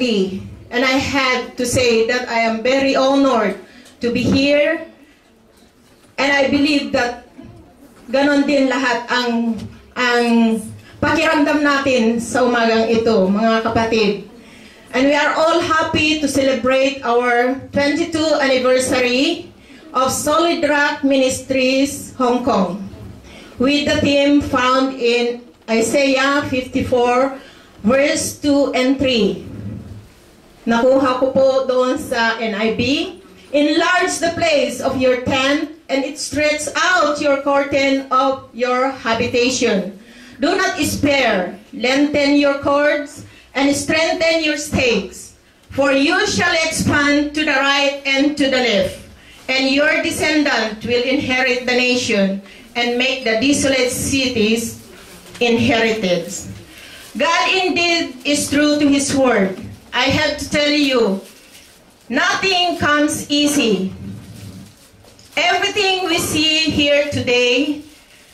Taguig. And I had to say that I am very honored to be here. And I believe that ganon din lahat ang pakiramdam natin sa umagang ito, mga kapatid. And we are all happy to celebrate our 22nd anniversary of Solid Rock Ministries, Hong Kong, with the theme found in Isaiah 54, verse 2 and 3. Nakuha ko po doon sa NIV. Enlarge the place of your tent, and it stretch out your curtain of your habitation. Do not spare, lengthen your cords, and strengthen your stakes. For you shall expand to the right and to the left, and your descendant will inherit the nation, and make the desolate cities inherited. God indeed is true to His word. I have to tell you, nothing comes easy. Everything we see here today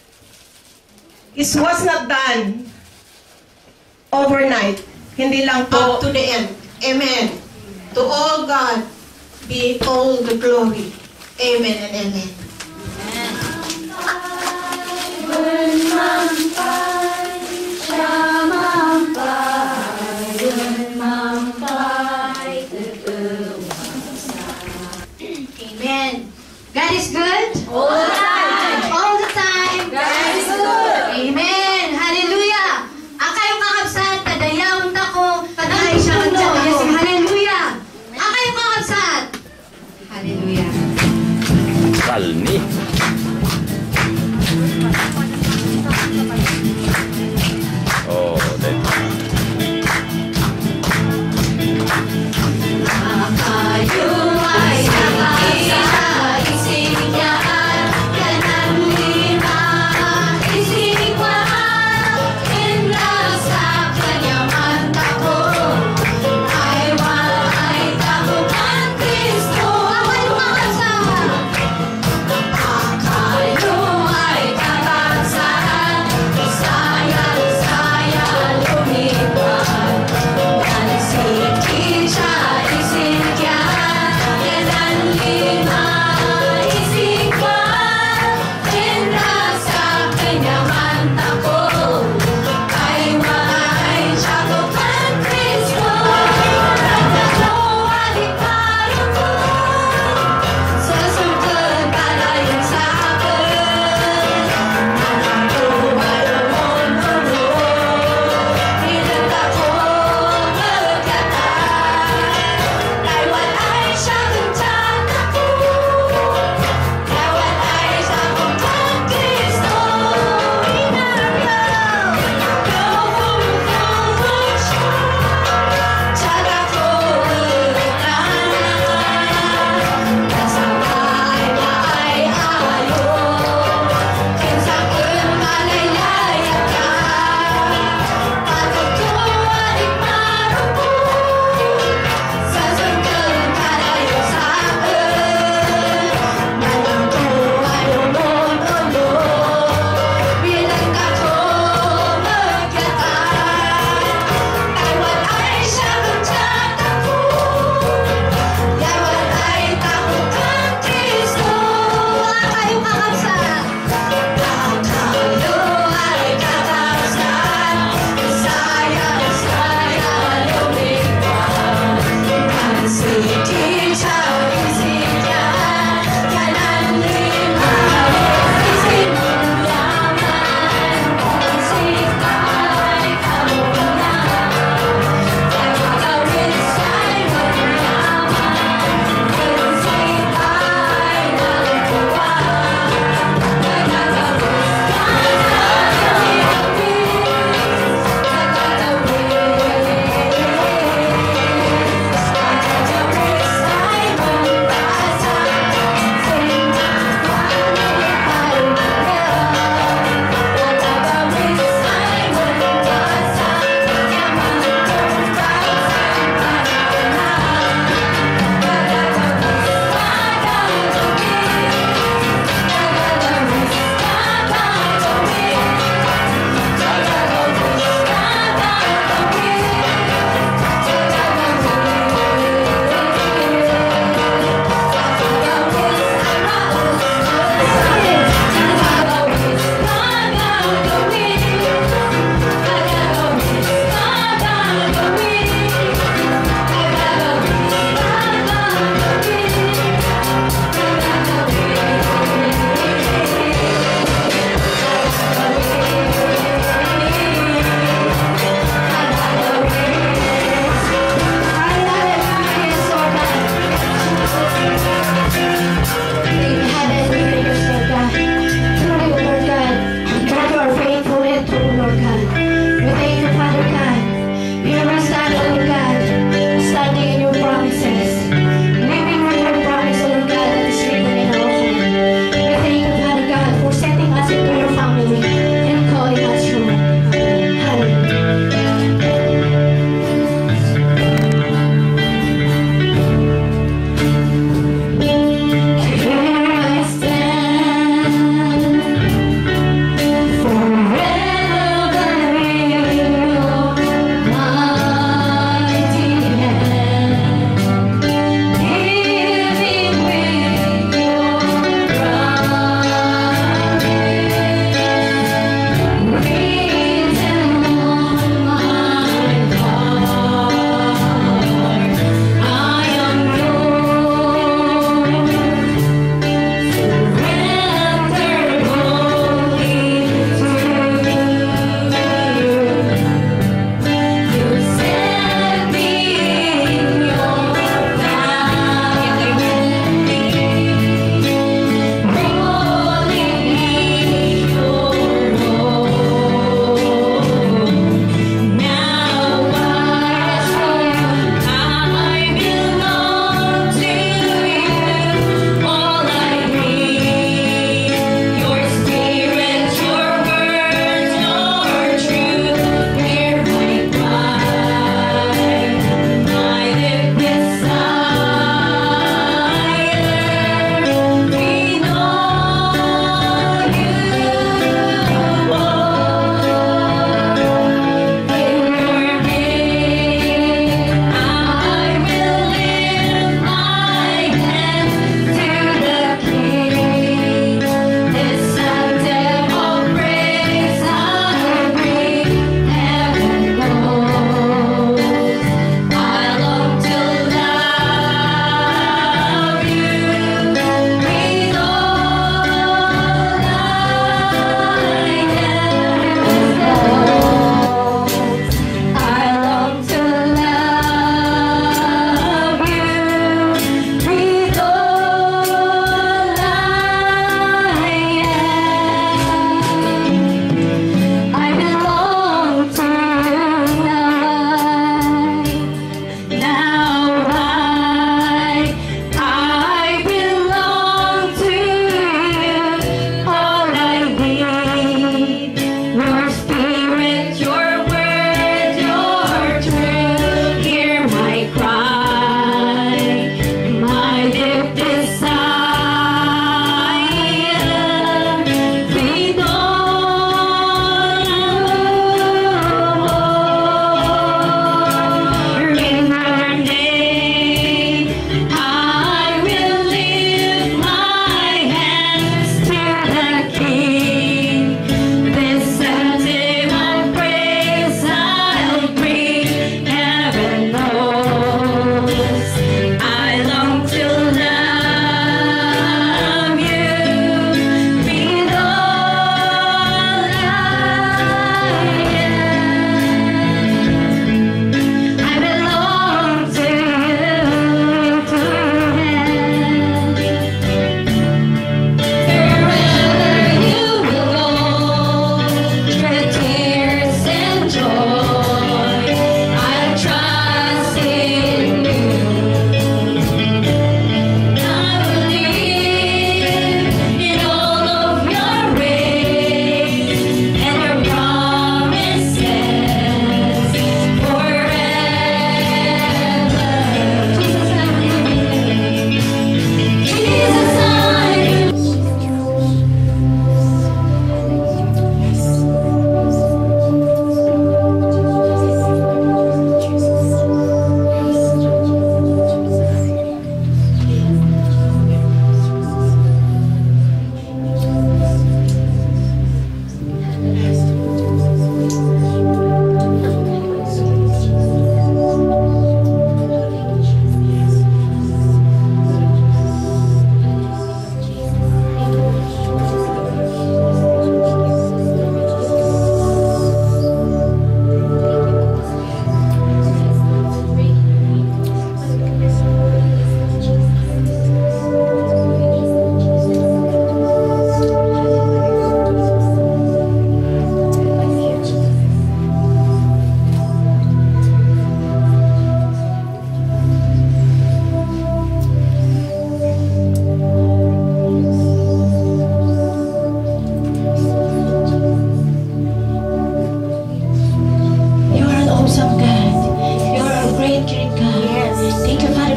was not done overnight. Hindi lang po. Up to the end. Amen. To all God be all the glory. Amen and amen. Amen. God is good? All the time. All the time. God is good. Amen. Hallelujah. Ang kayong kakabsat, kadayawang tako, kaday siya ako. Hallelujah. Ang kayong kakabsat. Hallelujah. Salmi. Oh,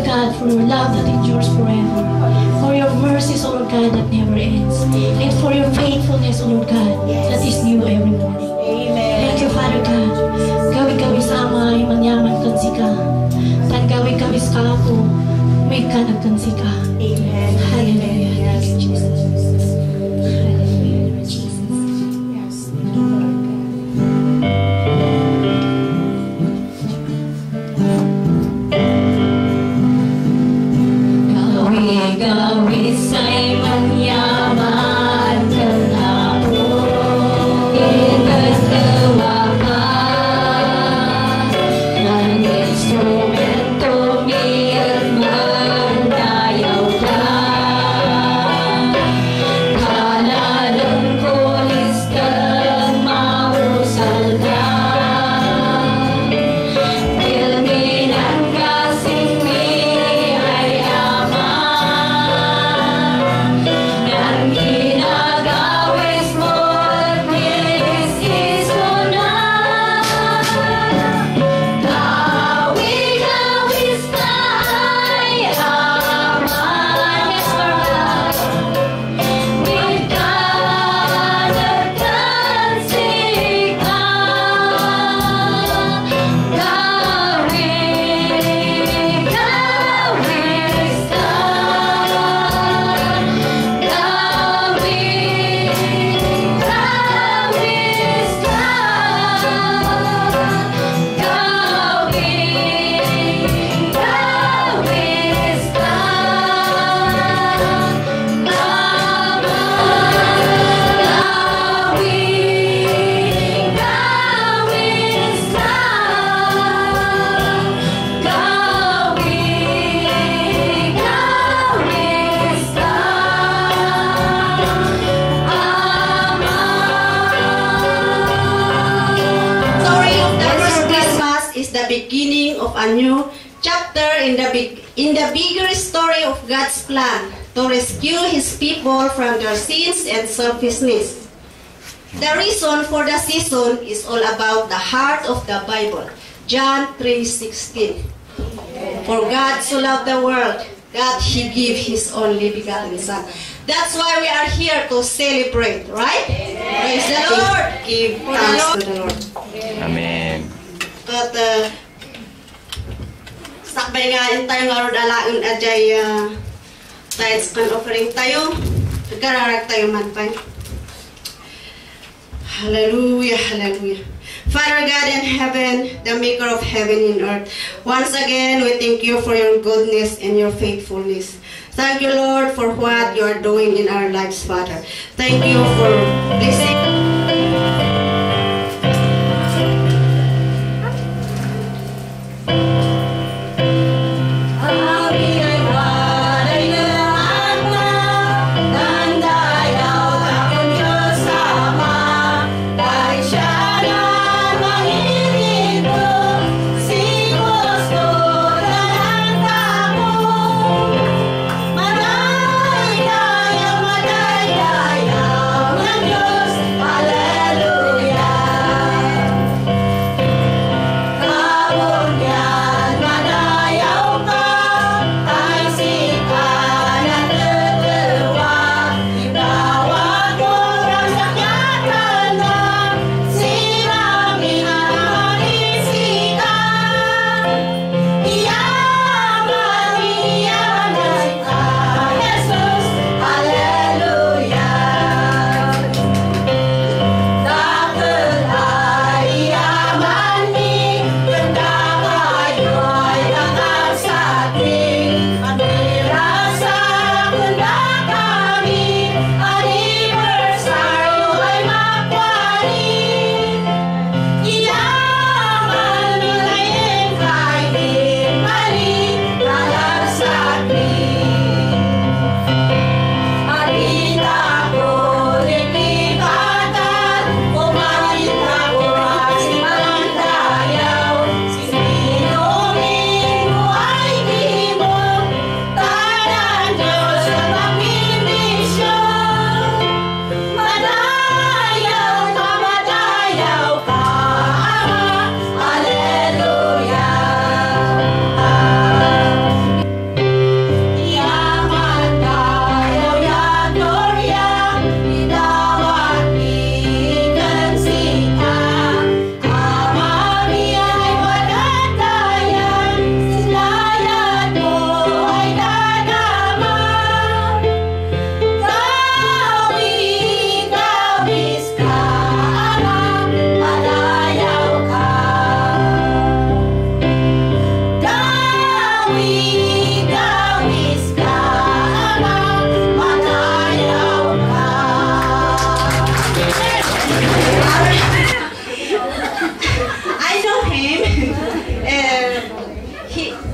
Lord God, for your love that endures forever, for your mercies, O Lord God, that never ends, and for your faithfulness, O Lord God, that is new every morning. Thank you, Father God. Gawi-gawi sa amay, manyaman kan sika. Tan gawi-gawi sa ako, may kanagkan sika. Amen. Hallelujah. Thank you, Jesus. Hallelujah, Lord Jesus. Gawi-gawi sa'y manyaman kan ako. Inagawa ka ng instrumento miyan magdayaw ka. Kalalang kulis kang mausal ka. Pilminan kasing mi ay ama. Nang ginagawis mo at nilis mo na. Gawi-gawis ka ay aman. Yes, Lord. With God at kansika. Gawi-gawis ka. Gawi-gawis ka. Story of the first Christmas is the beginning of a new chapter in the bigger story of God's plan to rescue His people from their sins and selfishness. The reason for the season is all about the heart of the Bible, John 3:16. For God so loved the world that He gave His only begotten Son. That's why we are here to celebrate, right? Praise the Lord. Give thanks to the Lord. Amen. At sakbay nga yun tayo nga ron alaon ajay tithes and offering tayo. Nagkararag tayo man pa. Hallelujah, hallelujah. Father God in heaven, the maker of heaven and earth, once again we thank you for your goodness and your faithfulness. Thank you, Lord, for what you are doing in our lives, Father. Thank you for blessing. Maday, daya, maday, daya, ng Diyos,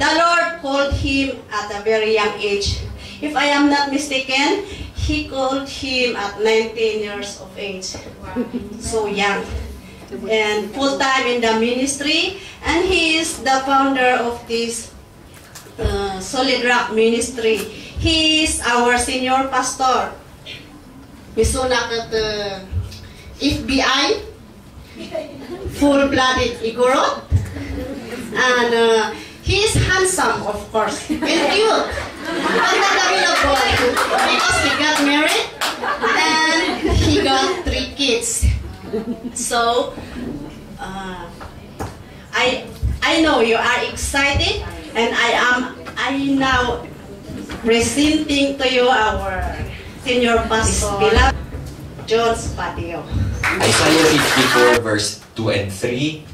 The Lord called him at a very young age. If I am not mistaken, He called him at 19 years of age. So young. And full-time in the ministry. And he is the founder of this Solid Rock Ministry. He is our senior pastor. Misunak at FBI. Full-blooded Igorot. And he is handsome, of course. And cute. Because he got married and he got 3 kids. So I know you are excited, and I now presenting to you our senior pastor, beloved John Spadio. Isaiah 54 verse 2 and 3.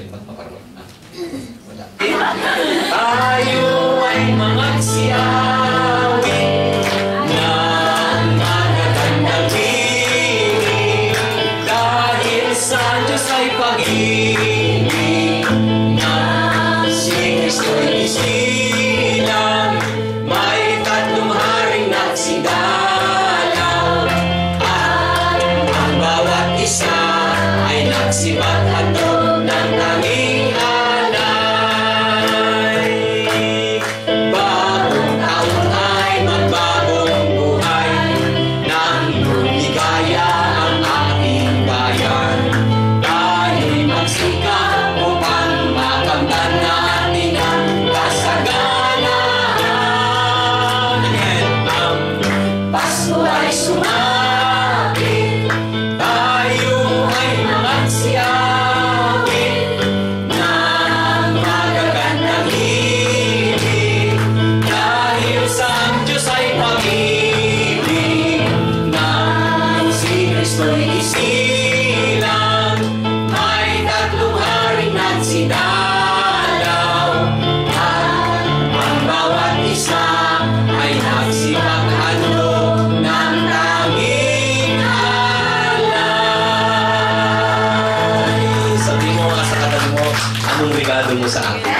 Tayo ay magsiawit ng magagandang tinig, dahil sa Diyos ay pag-ibig na si Kristo'y isilang. May 3 haring nagsidalaw, at ang bawat isa ay nagsipaghatid ng tanging mo sa akin.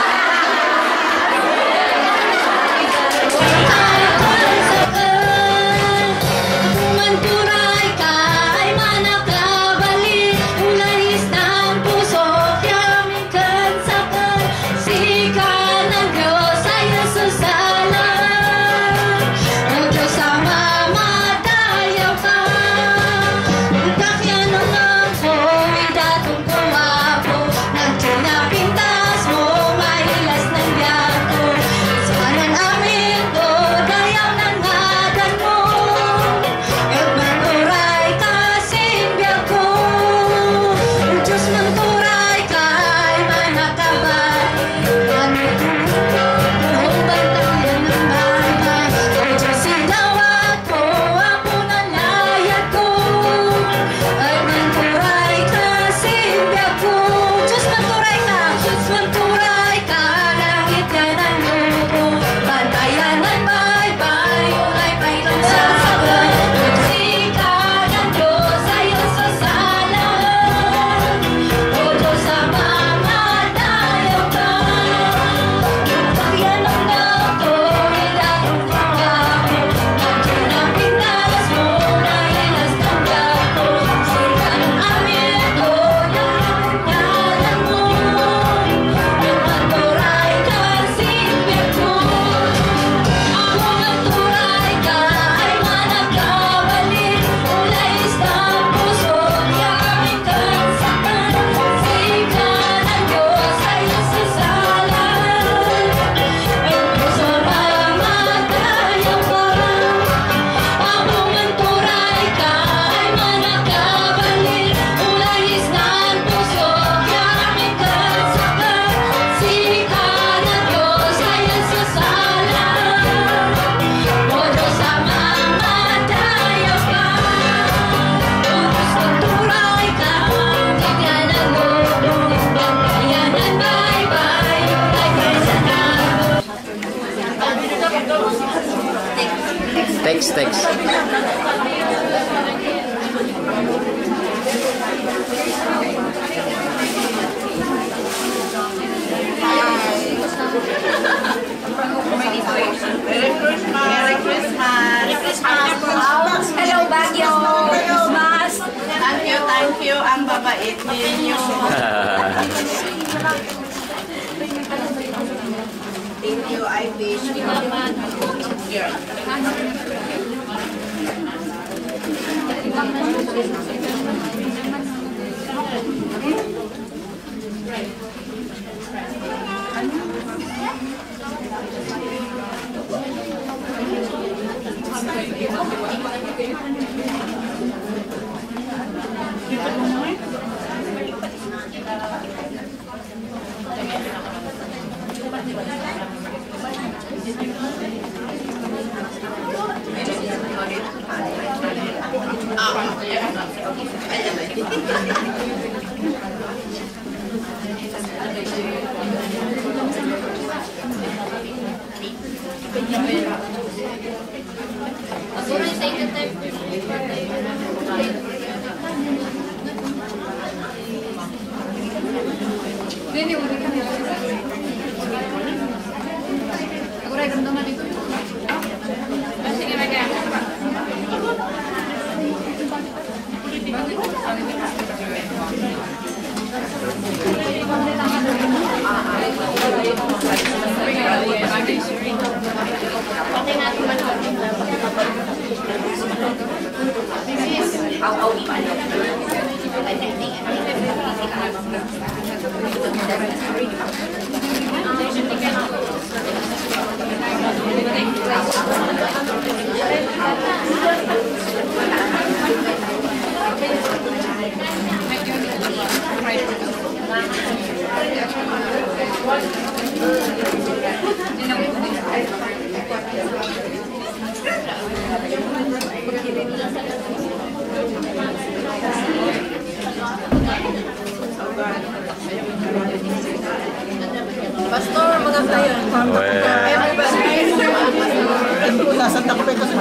Text. Thank you, I wish. Pastor, mga tayo. Santa ko kasi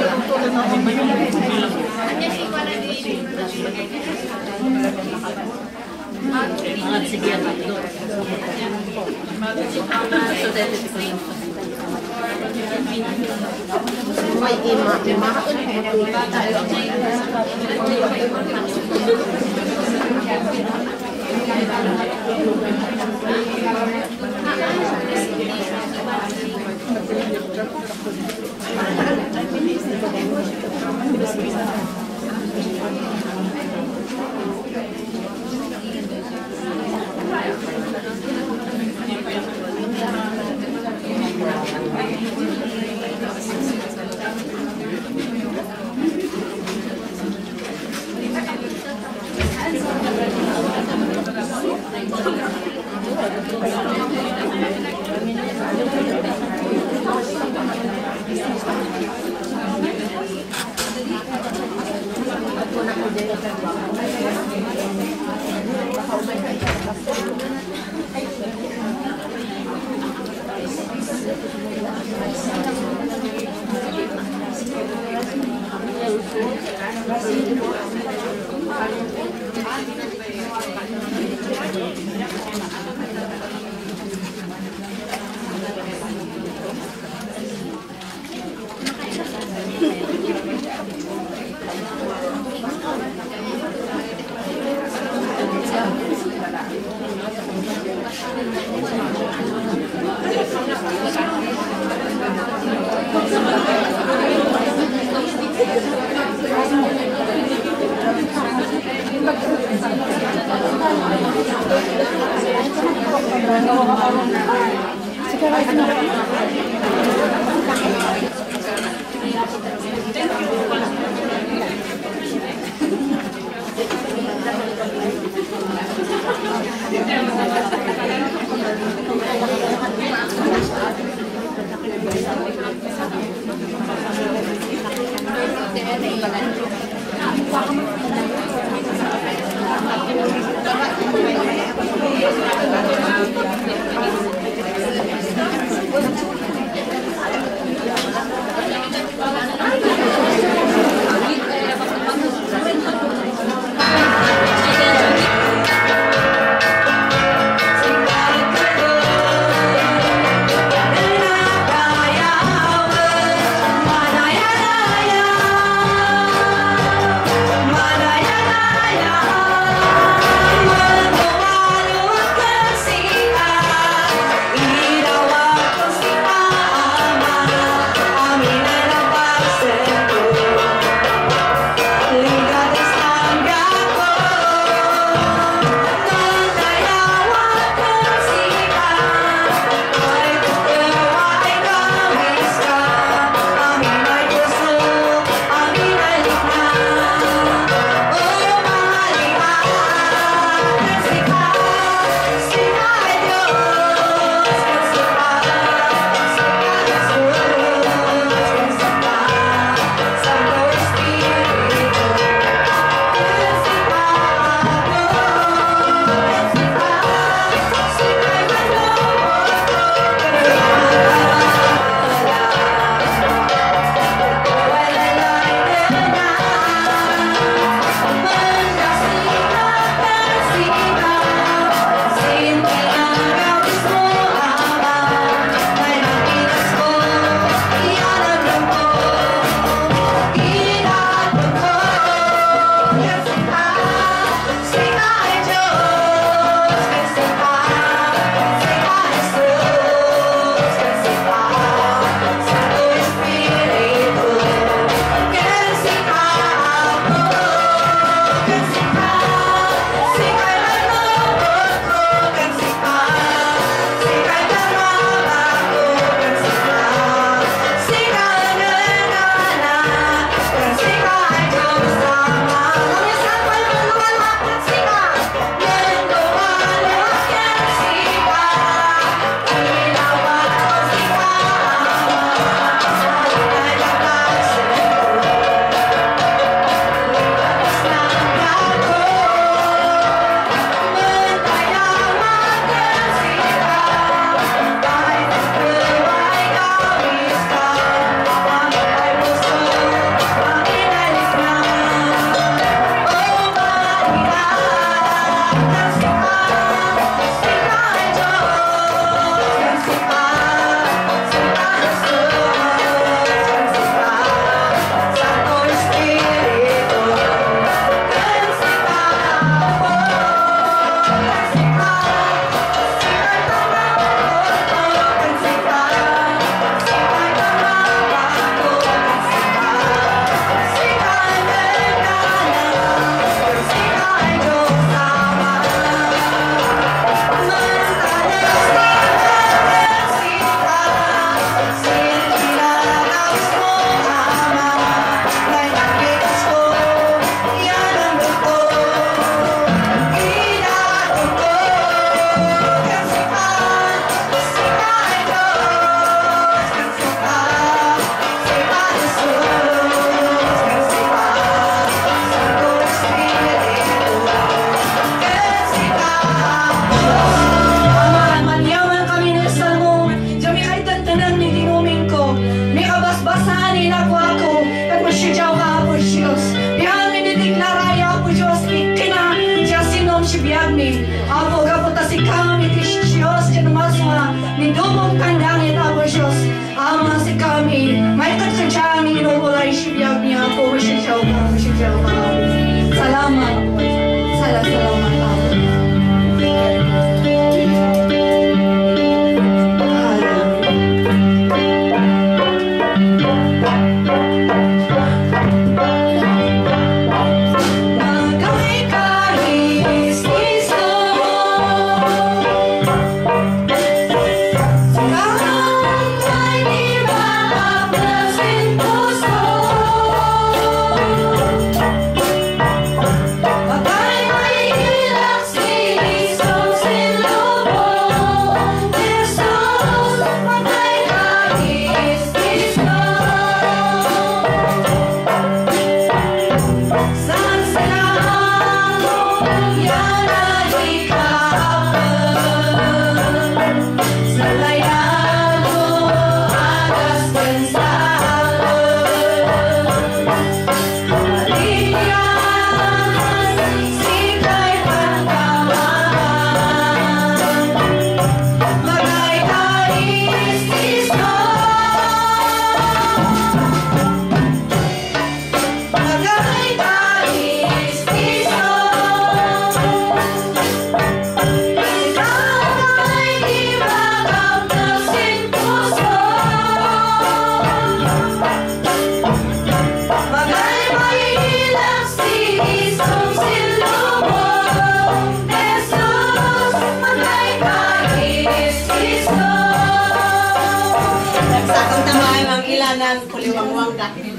ng kuliwangwang dahil.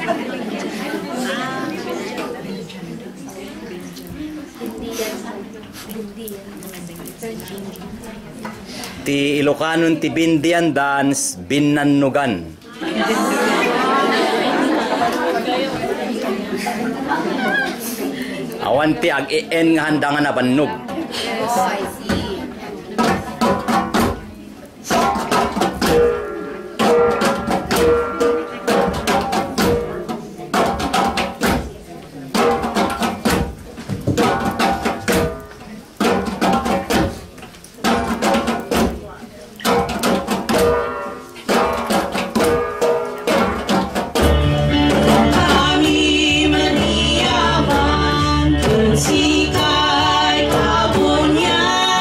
Ti Ilocanon ti Bindian dance Binannugan. Awan ti ag-en nga handangan na bannog. Oh, I see. Sikay kabunyan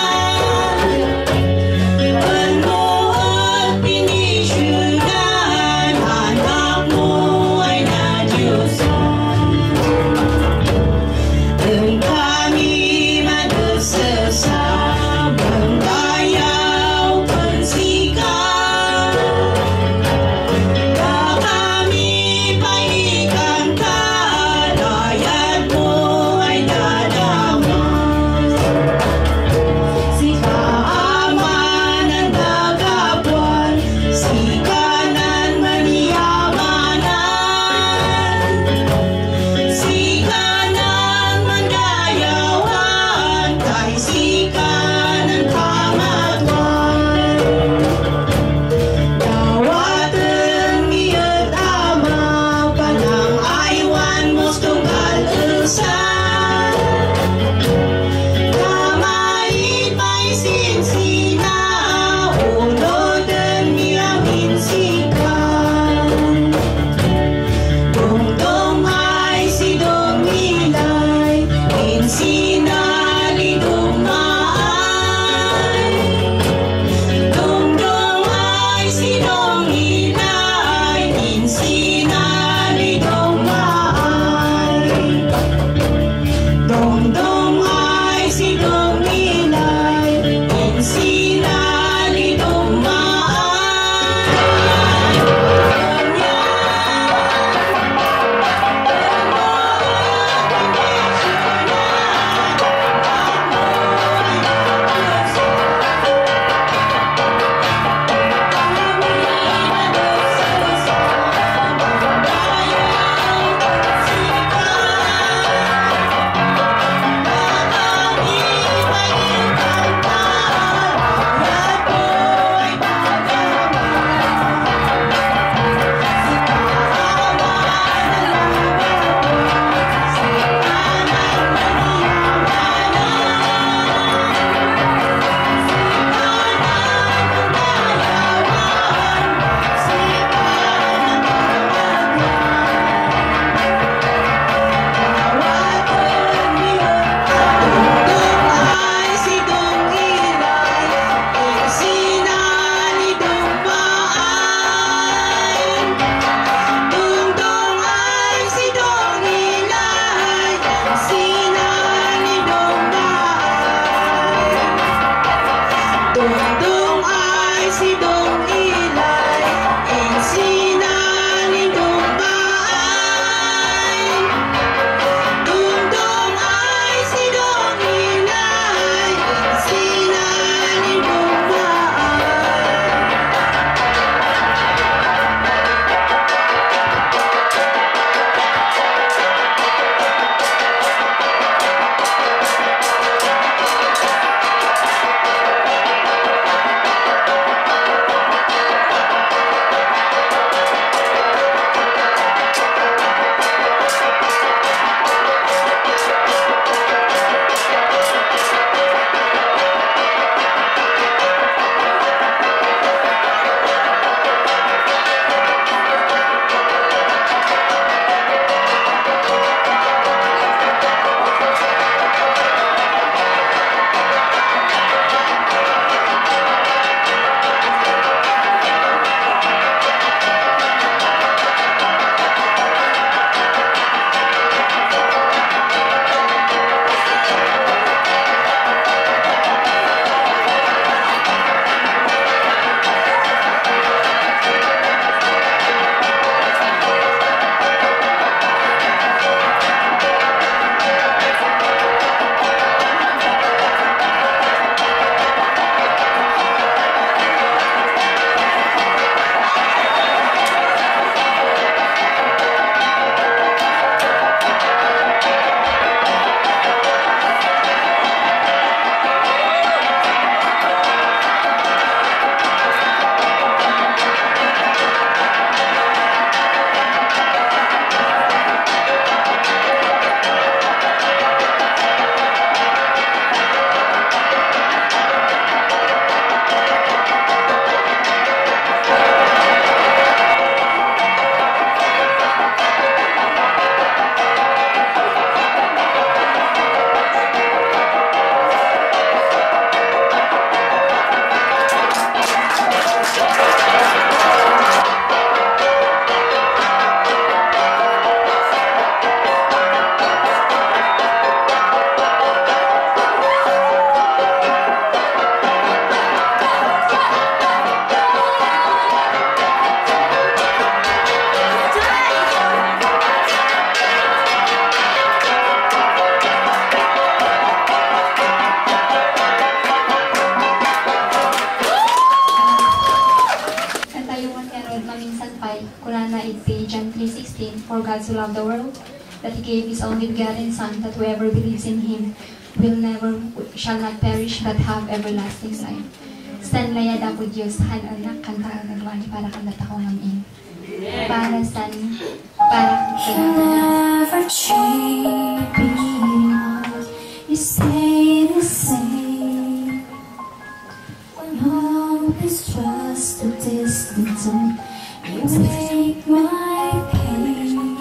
Pero maminsan pa, kunana iti John 3:16, for God so loved the world, that He gave His only begotten Son, that whoever believes in Him shall not perish, but have everlasting life. Stan layada po Diyos, anak kanta nagwani para kanta ko ngamin. Para stan, para Never change, you stay the same. When hope is just a distant zone, you take my pain,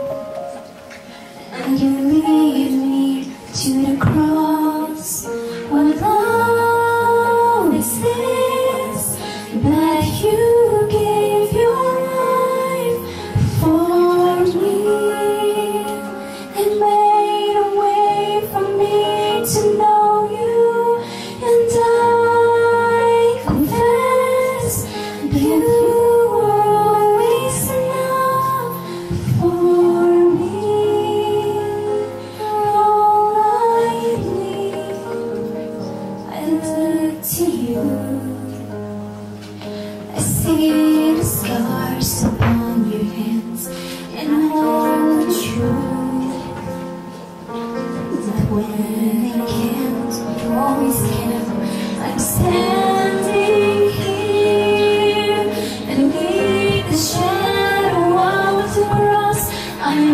and you lead me to the cross. What love is this that you gave your life for me, and made a way for me to know you, and I confess that you were always enough for me. You're all I need. I look to you. I see the scars upon your hands, and I know the truth that when it can't, you always can. I'm standing here, and beneath the shadow of the cross, I'm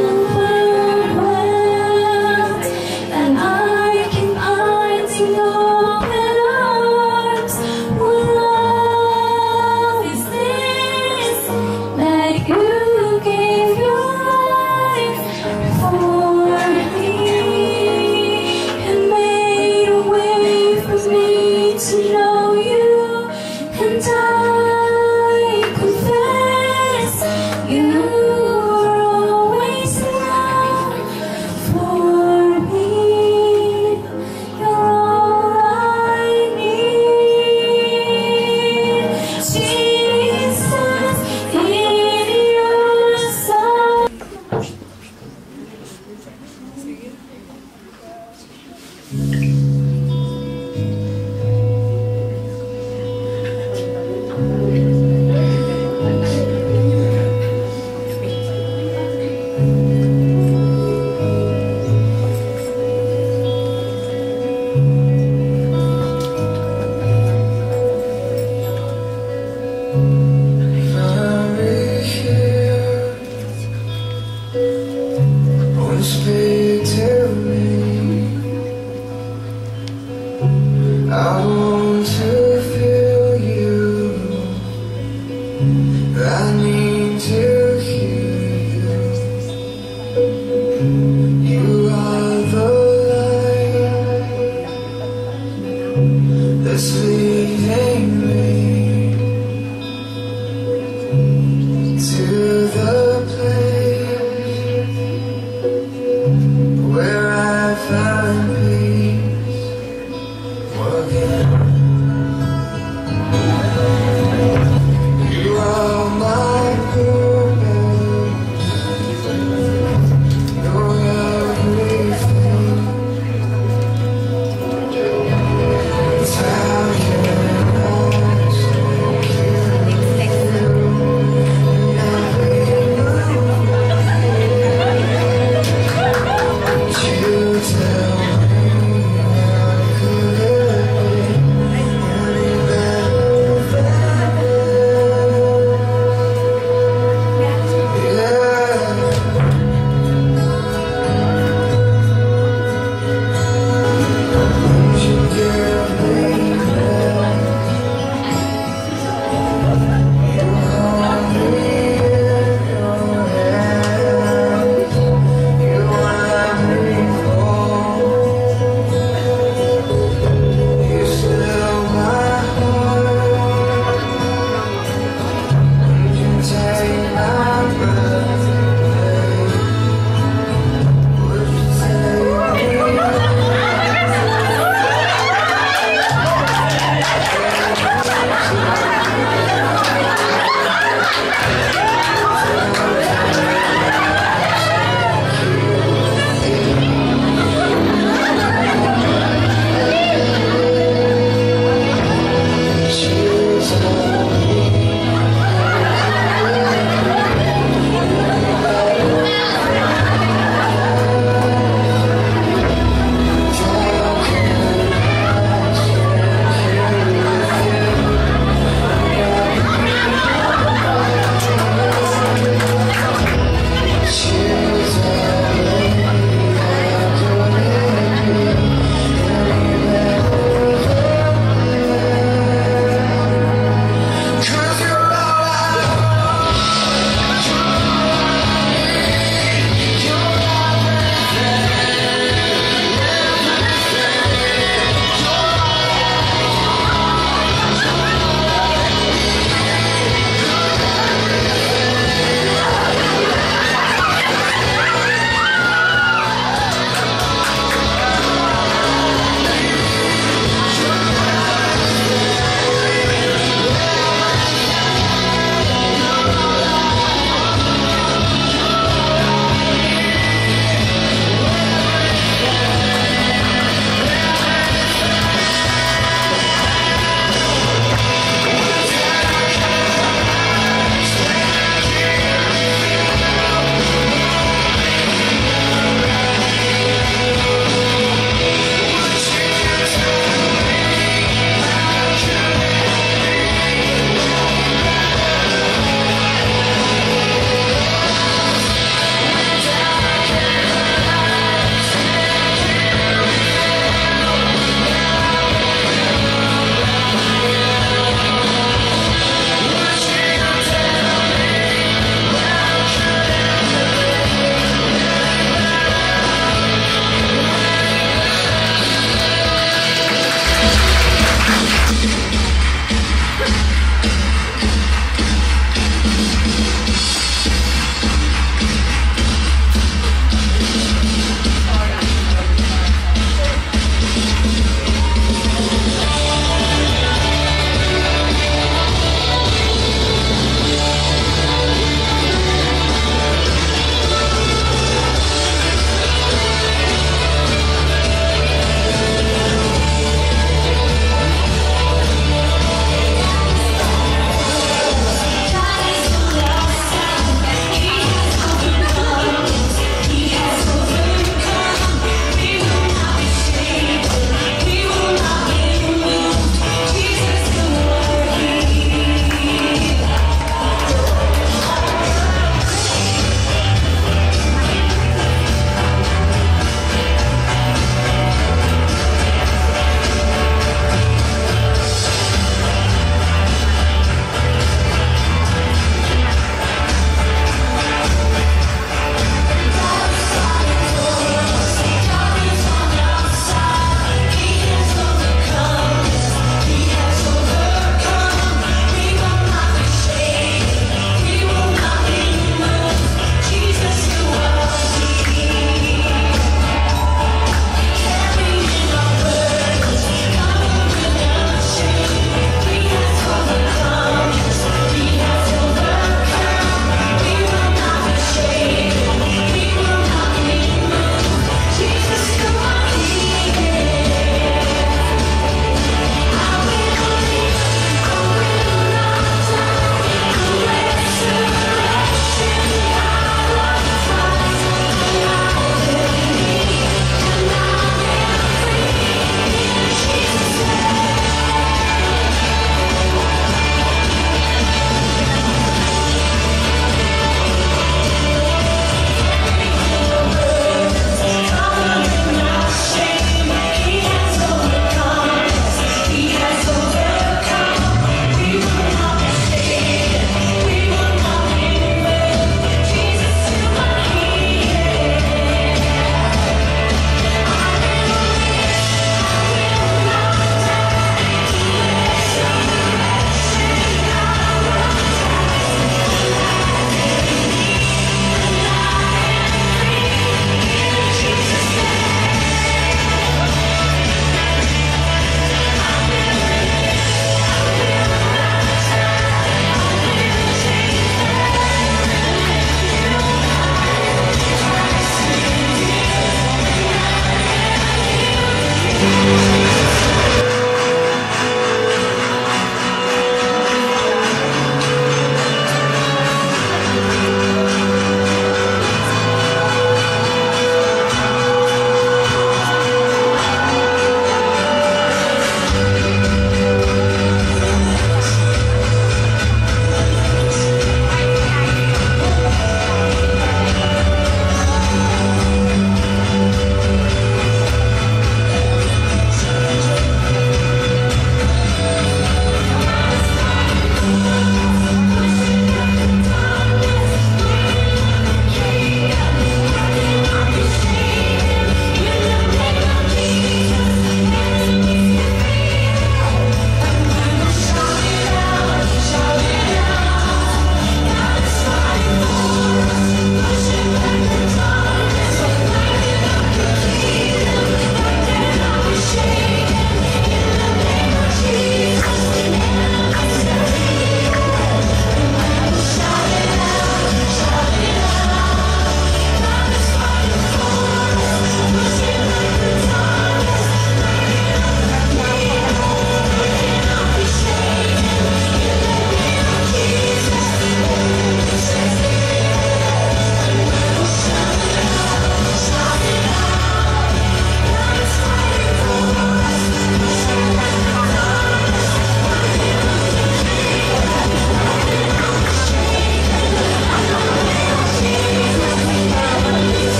overwhelmed, and I can find in open arms. What love is this that you gave your life for me, and made a way for me to know you, and I confess you were always enough for me. You're all I need, Jesus, in your Son. Speak to me. I want to feel you. I need to hear you. You are the light that's leading me to the place where I find peace again. You are my purpose. You're everything. It's how you want to kill. Nothing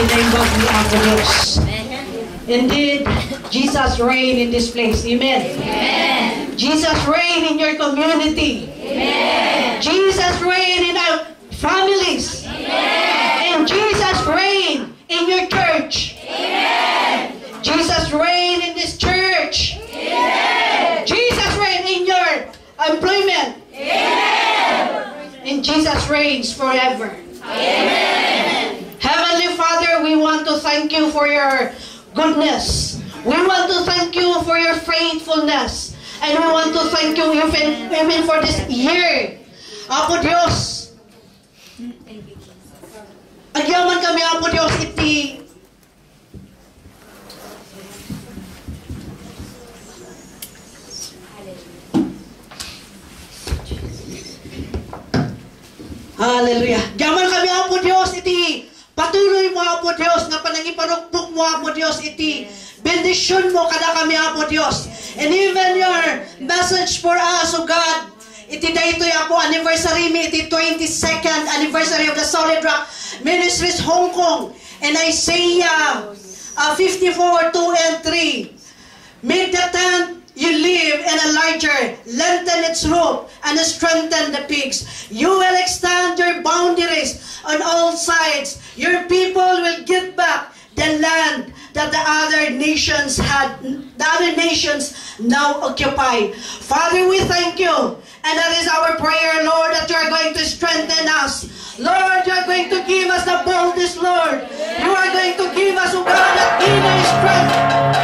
Pinaimbag ni Apo Diyos. Indeed, Jesus reign in this place. Amen. Amen. Jesus reign in your community. Amen. Jesus reign in our families. Amen. And Jesus reign in your church. Amen. Jesus reign in this church. Amen. Jesus reign in your employment. Amen. And Jesus reigns forever. Amen. Heavenly Father, we want to thank you for your goodness. We want to thank you for your faithfulness. And we want to thank you even for this year. Apo Diyos, agyaman kami, Apo Diyos, iti Hallelujah. Agyaman kami, Apo Diyos, iti patuloy mo, Apo Diyos, na panangipanukpok mo, Apo Diyos, iti bendisyon mo kada kami, Apo Diyos. And even your message for us, O God, iti daytoy ako anniversary mi, iti 22nd anniversary of the Solid Rock Ministries Hong Kong. And Isaiah 54:2 and 3. Make the tent you live in a larger, lengthen its roof, and strengthen the peaks. You will extend your boundaries on all sides. Your people will get back the land that the other nations now occupy. Father, we thank you. And that is our prayer, Lord, that you are going to strengthen us. Lord, you are going to give us the boldness, Lord. You are going to give us, oh God, that inner strength.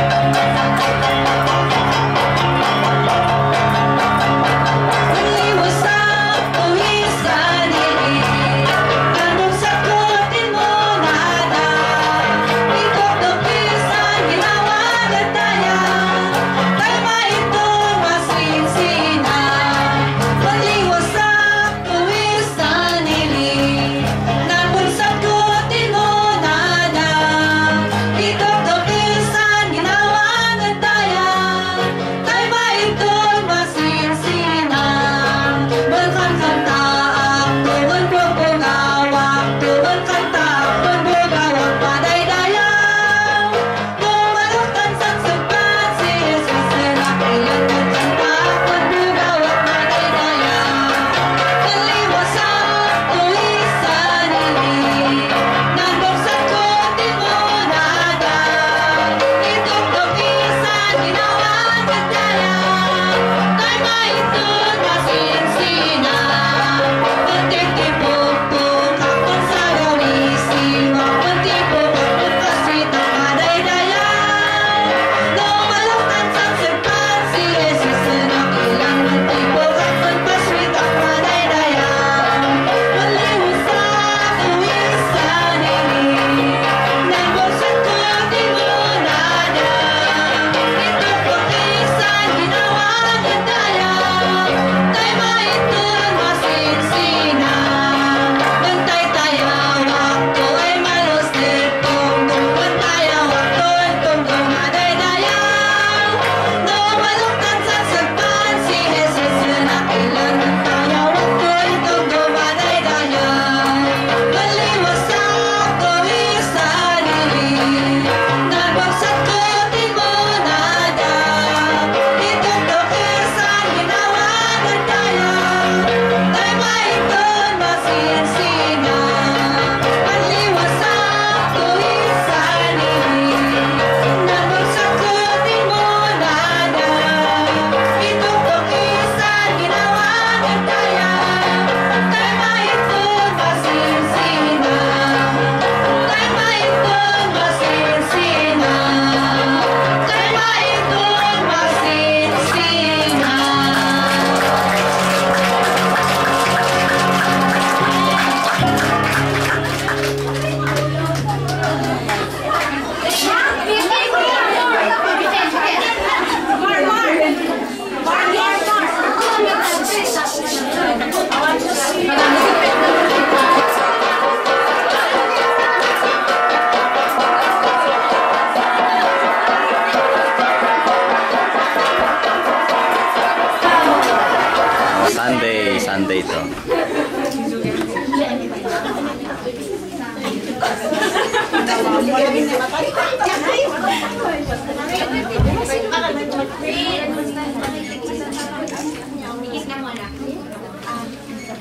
Sunday ito.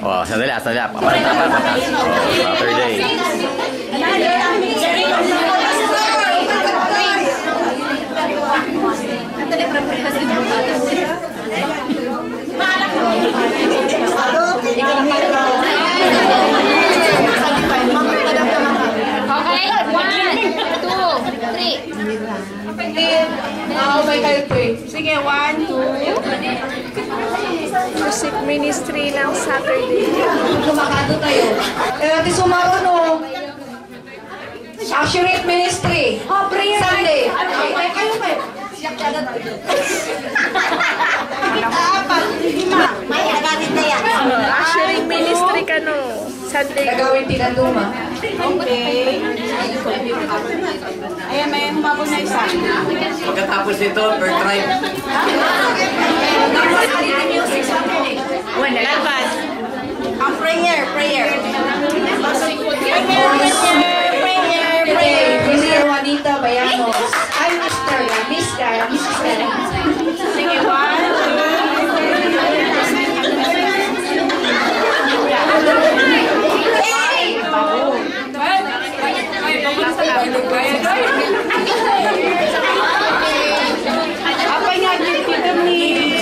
Oh, sandali. Saturday. Okay, 1, 2, 3. May kayo po eh. Sige, 1, 2. Music ministry ng Saturday. Lumakado tayo. Di sumaro no. Assurate ministry. Prayer Sunday. Okay, kayo pa eh. Siyak agad. Apat, 5. May agatin na yan. Assuring ministry ka no. Sunday. Gagawin tinanduma. Okay. Ayan, may humabog na isa. Pagkatapos nito, per tribe. Ang prayer. Mr. Juanita Bayamos. Ay, Mr. Sige, 1. Apa nga dito ni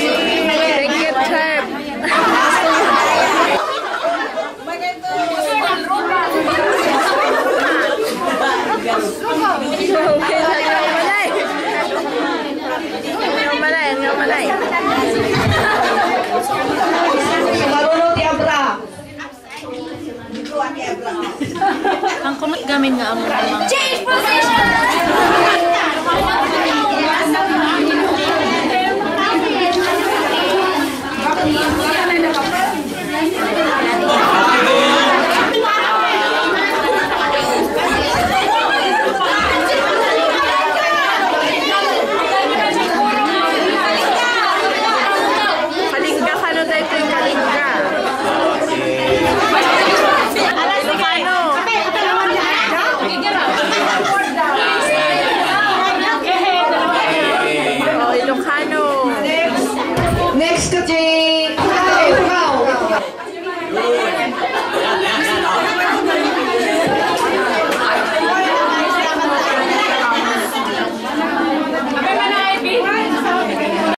Malay. Marunong ti Abra. Ang kumot gamin nga ang mga. Change position! Bakit